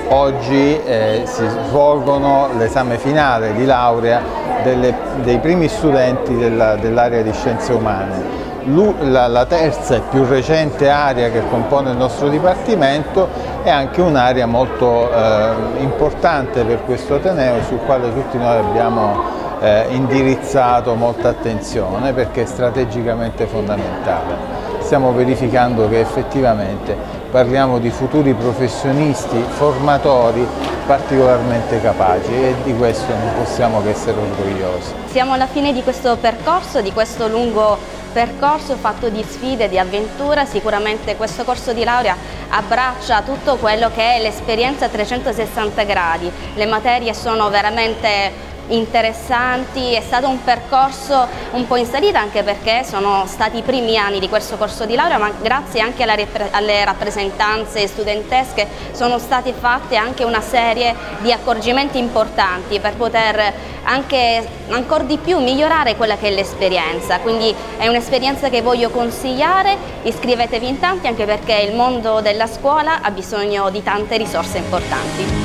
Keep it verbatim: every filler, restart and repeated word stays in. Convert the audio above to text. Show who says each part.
Speaker 1: oggi eh, si svolgono l'esame finale di laurea delle, dei primi studenti dell'area dell di scienze umane. La, la terza e più recente area che compone il nostro dipartimento è anche un'area molto eh, importante per questo Ateneo, sul quale tutti noi abbiamo eh, indirizzato molta attenzione perché è strategicamente fondamentale. Stiamo verificando che effettivamente parliamo di futuri professionisti, formatori particolarmente capaci, e di questo non possiamo che essere orgogliosi.
Speaker 2: Siamo alla fine di questo percorso, di questo lungo percorso fatto di sfide, di avventura. Sicuramente questo corso di laurea abbraccia tutto quello che è l'esperienza a trecentosessanta gradi. Le materie sono veramente interessanti, è stato un percorso un po' in salita anche perché sono stati i primi anni di questo corso di laurea, ma grazie anche alla alle rappresentanze studentesche sono state fatte anche una serie di accorgimenti importanti per poter anche ancora di più migliorare quella che è l'esperienza. Quindi è un'esperienza che voglio consigliare, iscrivetevi in tanti anche perché il mondo della scuola ha bisogno di tante risorse importanti.